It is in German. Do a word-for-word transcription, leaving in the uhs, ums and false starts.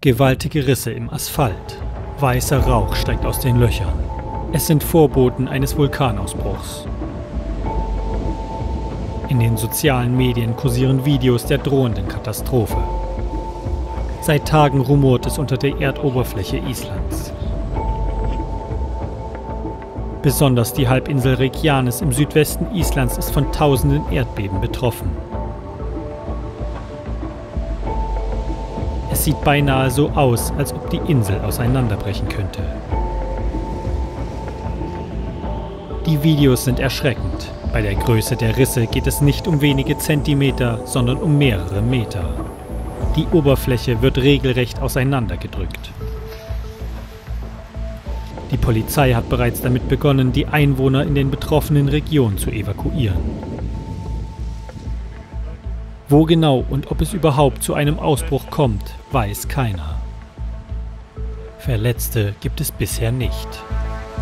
Gewaltige Risse im Asphalt. Weißer Rauch steigt aus den Löchern. Es sind Vorboten eines Vulkanausbruchs. In den sozialen Medien kursieren Videos der drohenden Katastrophe. Seit Tagen rumort es unter der Erdoberfläche Islands. Besonders die Halbinsel Reykjanes im Südwesten Islands ist von tausenden Erdbeben betroffen. Es sieht beinahe so aus, als ob die Insel auseinanderbrechen könnte. Die Videos sind erschreckend. Bei der Größe der Risse geht es nicht um wenige Zentimeter, sondern um mehrere Meter. Die Oberfläche wird regelrecht auseinandergedrückt. Die Polizei hat bereits damit begonnen, die Einwohner in den betroffenen Regionen zu evakuieren. Wo genau und ob es überhaupt zu einem Ausbruch kommt, weiß keiner. Verletzte gibt es bisher nicht.